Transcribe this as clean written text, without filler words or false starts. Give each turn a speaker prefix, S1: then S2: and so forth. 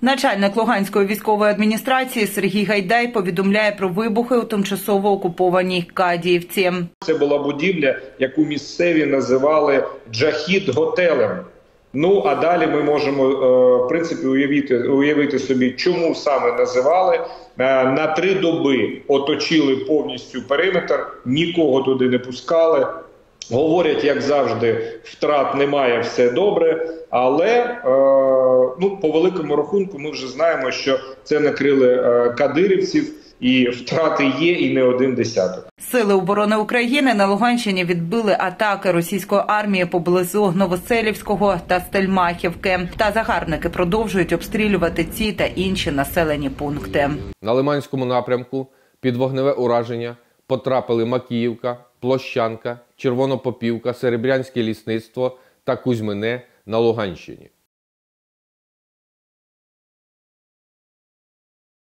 S1: Начальник Луганської військової адміністрації Сергій Гайдай повідомляє про вибухи у тимчасово окупованій Кадіївці.
S2: Це була будівля, яку місцеві називали «Джахід-готелем». Ну, а далі ми можемо, в принципі, уявити собі, чому саме називали. На 3 доби оточили повністю периметр, нікого туди не пускали. Говорять, як завжди, втрат немає, все добре, але по великому рахунку ми вже знаємо, що це накрили кадирівців, і втрати є, і не 1 десяток.
S1: Сили оборони України на Луганщині відбили атаки російської армії поблизу Новоселівського та Стельмахівки. Та загарбники продовжують обстрілювати ці та інші населені пункти.
S3: На Лиманському напрямку під вогневе ураження потрапили Макіївка, Площанка, Червонопопівка, Серебрянське лісництво та Кузьмине на Луганщині.